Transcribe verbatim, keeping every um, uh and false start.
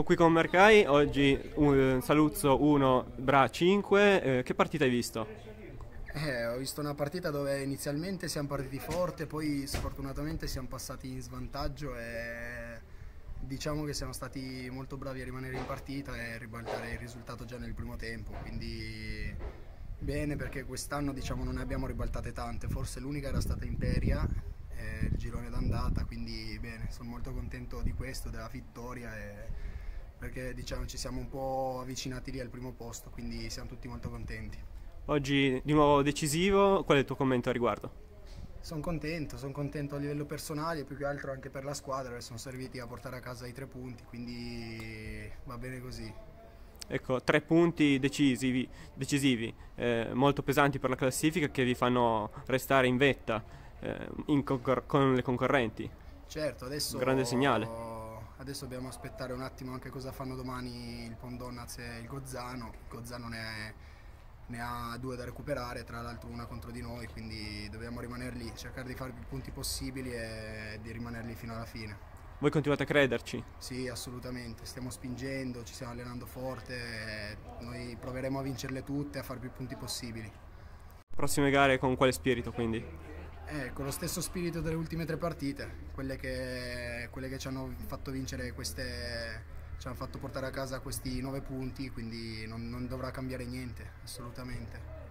qui con Mercai, oggi uh, Saluzzo uno, Bra cinque, eh, che partita hai visto? Eh, ho visto una partita dove inizialmente siamo partiti forte, poi sfortunatamente siamo passati in svantaggio e diciamo che siamo stati molto bravi a rimanere in partita e ribaltare il risultato già nel primo tempo, quindi bene perché quest'anno diciamo non ne abbiamo ribaltate tante, forse l'unica era stata Imperia, eh, il girone d'andata, quindi bene, sono molto contento di questo, della vittoria e perché diciamo ci siamo un po' avvicinati lì al primo posto, quindi siamo tutti molto contenti. Oggi di nuovo decisivo, qual è il tuo commento a riguardo? Sono contento, sono contento a livello personale e più che altro anche per la squadra che sono serviti a portare a casa i tre punti, quindi va bene così. Ecco, tre punti decisivi, decisivi eh, molto pesanti per la classifica che vi fanno restare in vetta eh, in concor- con le concorrenti. Certo, Un grande segnale. adesso, adesso dobbiamo aspettare un attimo anche cosa fanno domani il Pondonnaz e il Gozzano. Il Gozzano ne, è- ne ha due da recuperare, tra l'altro una contro di noi, quindi dobbiamo rimanere lì, cercare di fare più punti possibili e di rimanere lì fino alla fine. Voi continuate a crederci? Sì, assolutamente, stiamo spingendo, ci stiamo allenando forte, e noi proveremo a vincerle tutte e a fare più punti possibili. Prossime gare con quale spirito quindi? Eh, con lo stesso spirito delle ultime tre partite, quelle che, quelle che ci hanno fatto vincere queste, ci hanno fatto portare a casa questi nove punti, quindi non, non dovrà cambiare niente, assolutamente.